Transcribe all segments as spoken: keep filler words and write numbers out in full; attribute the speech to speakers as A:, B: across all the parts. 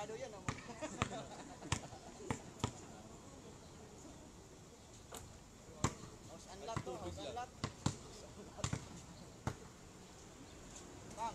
A: Delikado yan. Oh. House unlock to. House unlock. Bang.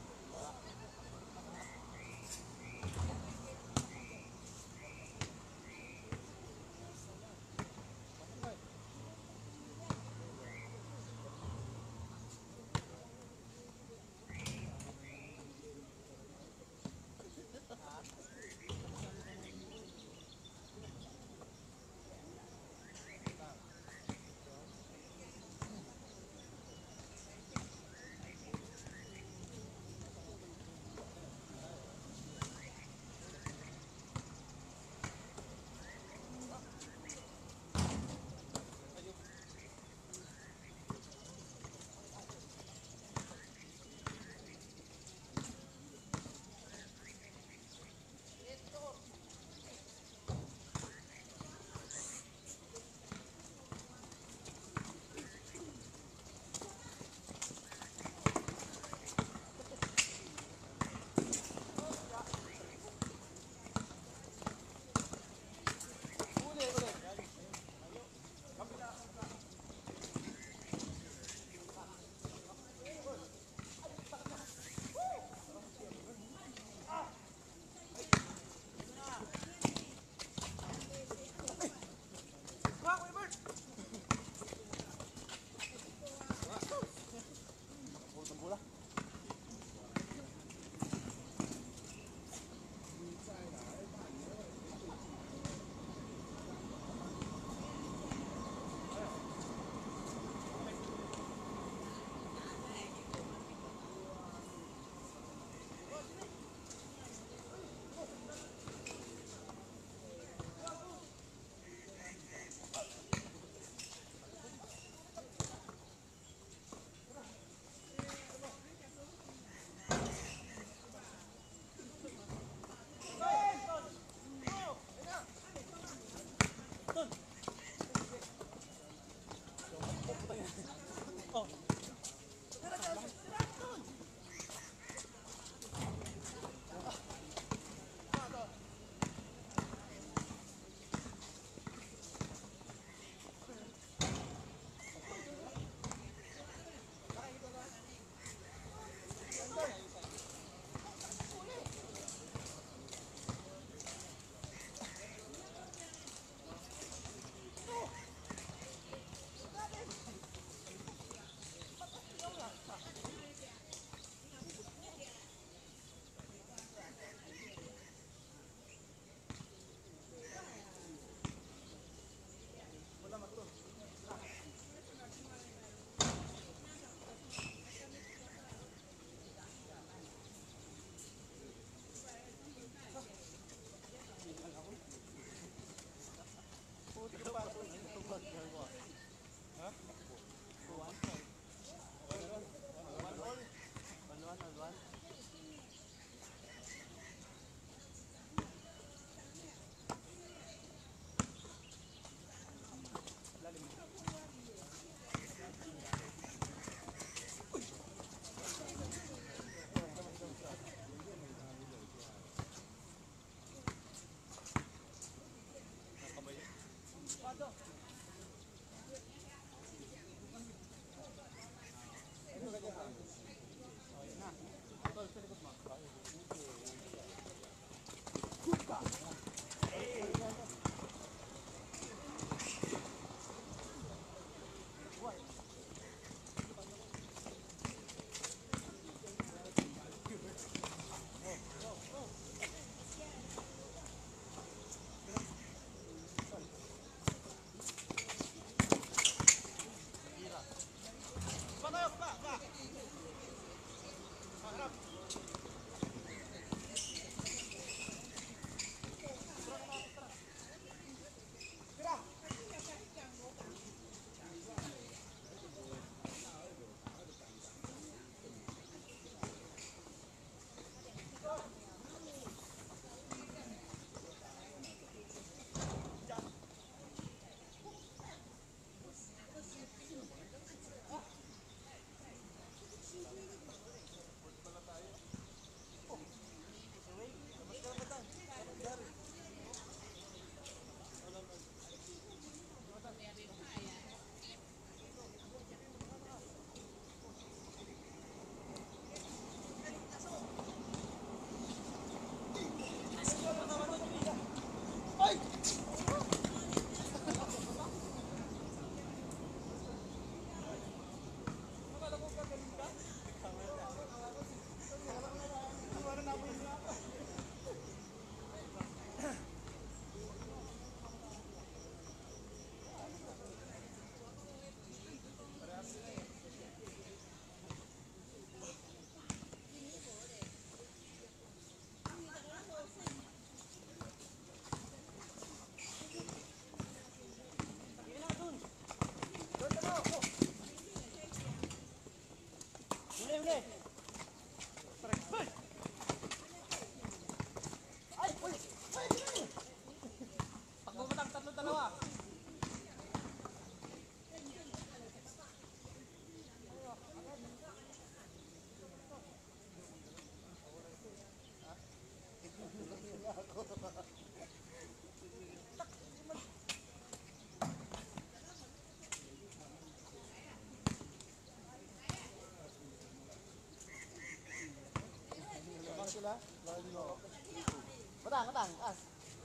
A: Batang, batang, as.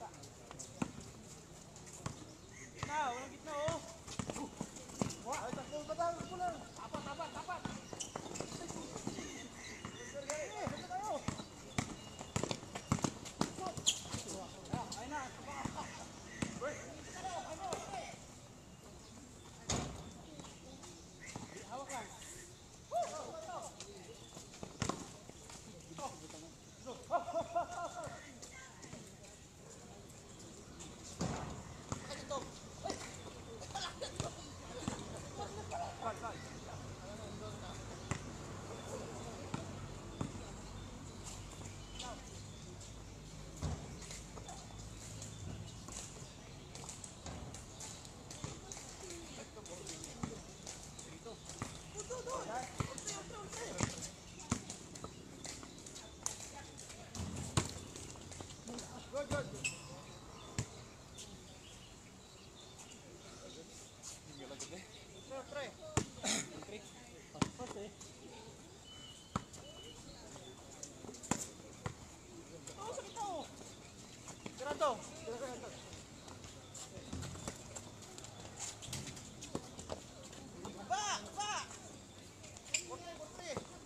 B: Gitna, walang gitna oh.
A: Wah, ay takbo batang, pulang.
B: Tapat, tapat, tapat. Ayun na, tapak. Hawak lang.
A: Good, good. Tre, tre. Pas eh. Oh, sakit ako. Tira to. Tira to. Ba, ba. Kurti, kurti.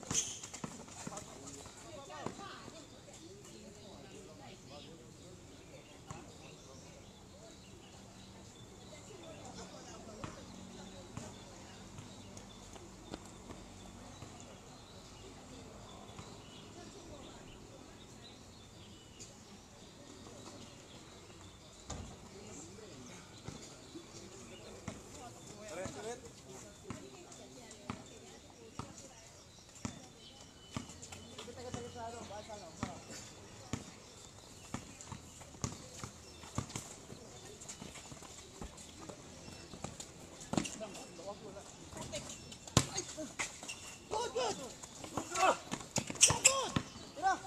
A: Good, good. Good. Tira.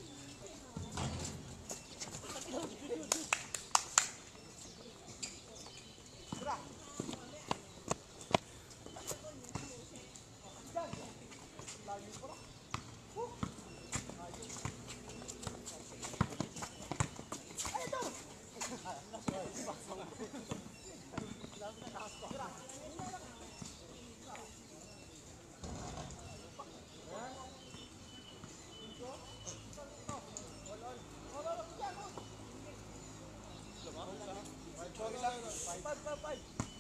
A: Tira. Layo pala. Woo. Ay, ito. Five, five, five.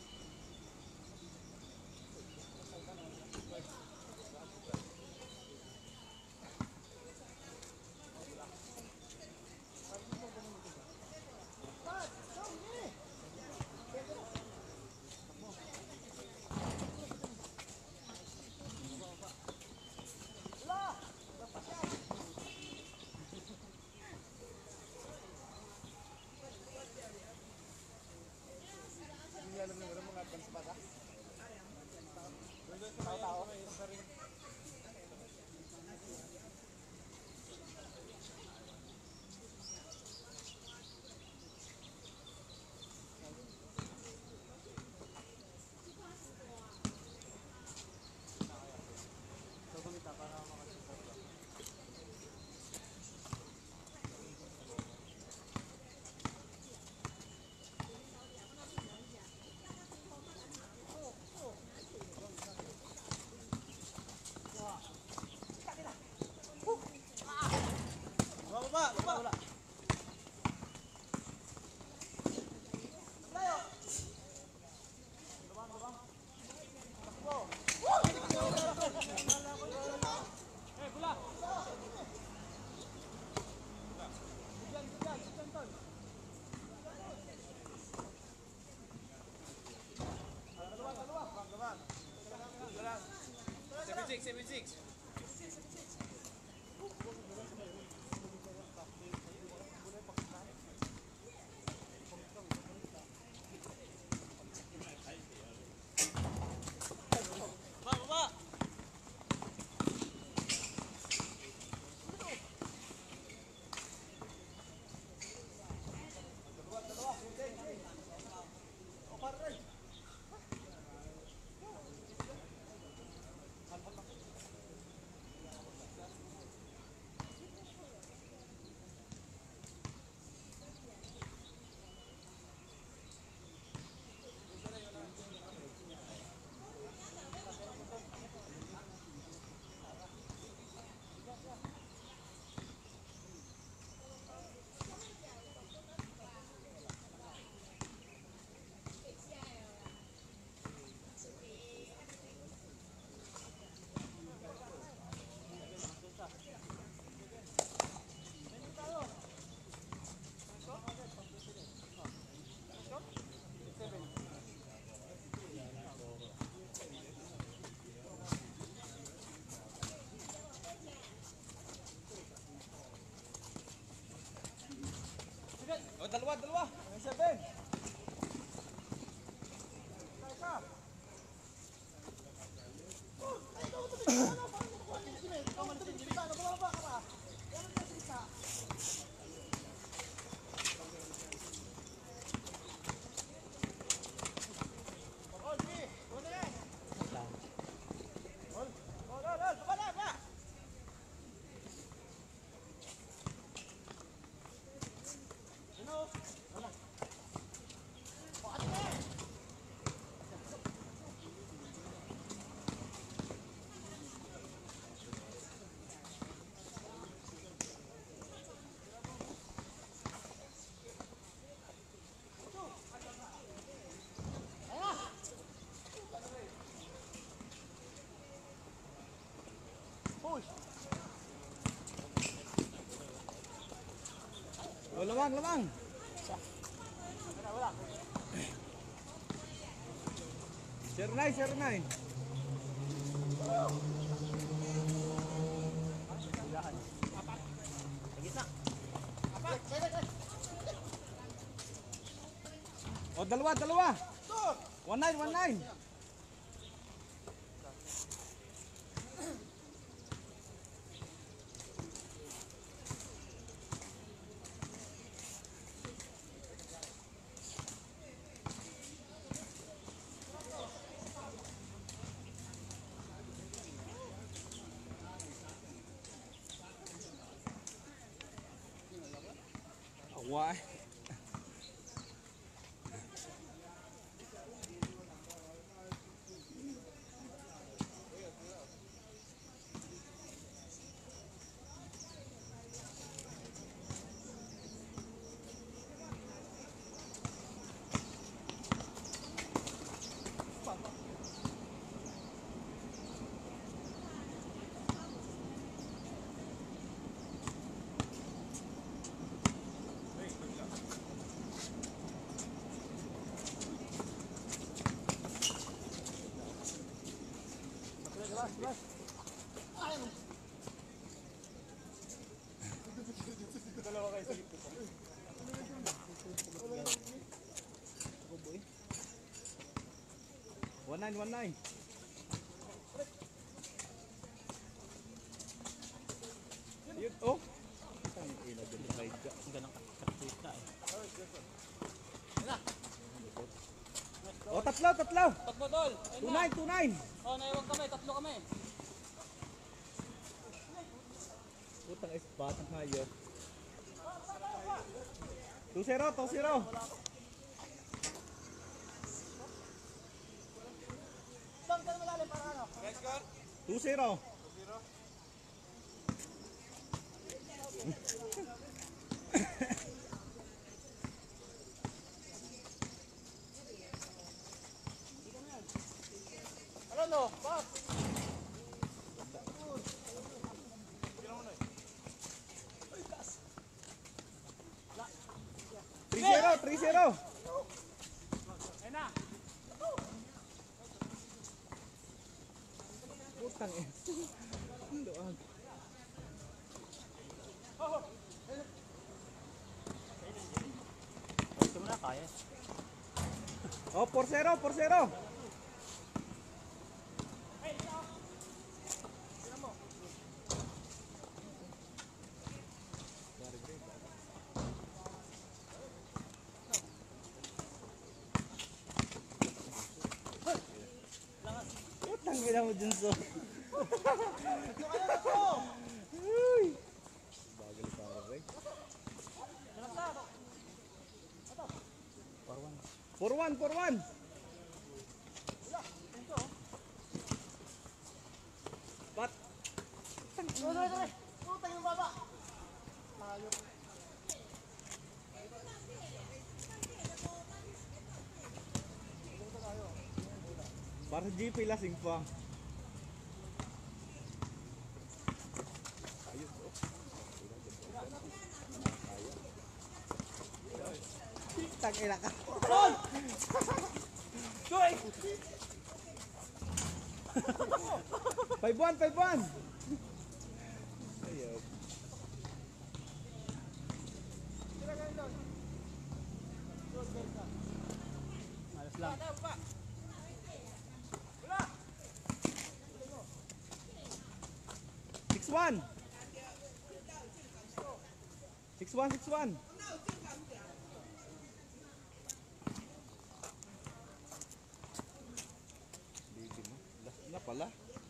A: Tahu-tahu. Baba, baba. Layo. Lubang, lubang. Takbo.
B: Eh, bola.
A: Bigyan, bigyan, bigyan, tol. Lubang, lubang, lubang.
B: seven six, seven six.
A: Baba, baba.
B: dalawa, dalawa.
A: May seven. Isa. Ay, ikaw ito. Ano ba? Ikaw ito. Ikaw ito. Bumaba ka ba? Yan ang kasi isa. Ol, G. Ol, eh. Ol. Ol, ol, ol. Baba na, baba. Ano? Wala. O, ate. Push.
C: Oh, lamang, lamang.
A: Wala, wala.
C: zero nine, zero nine.
A: Sa gitna. Apat. Wait, wait, wait.
C: Oh, dalawa, dalawa.
A: Stop.
C: one nine, one nine. Why?
A: Last, last. Dalawa kayo sa gitna.
C: one nine, one nine. Yun, oh. Ang ina, dinakay ka.
B: Ang ganang kakatuit na eh.
C: Oh, tatlo, tatlo.
B: Tatlo, Dol. Ayun
C: two
B: na.
C: nine, two nine.
B: Oh, naiwag kami. Tatlo kami.
C: Putang ispat ang hayop. two zero, two zero.
A: Saan ka na malalim para ano?
C: two zero.
A: Ano no? Box.
C: three zero, three zero.
B: Ayun na.
C: Putang ina. Ang luwag.
B: Ito mo na, kaya.
C: Oh, four zero, four zero. Putang ina mo dun, so. Uy. Bagal para, Ray. four one, four one. Bat.
A: Ano, ano, ano? Putang yung baba. Hayop.
C: Para sa G P lasing pa. Ayos, oh. Tangina ka.
A: Joy!
C: five one, five one. Ayaw.
B: lang.
C: six one. six one, six one. Baby mo. Last na pala.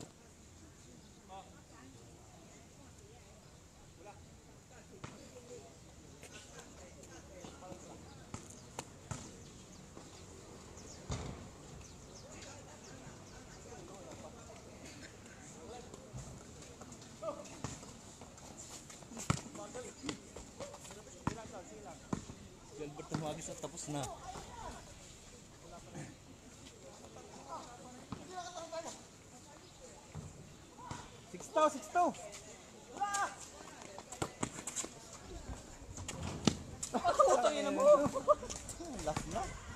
C: Si Albert tumagis at tapos na. Six to, six to.
B: Putangin na mo.
C: Last na.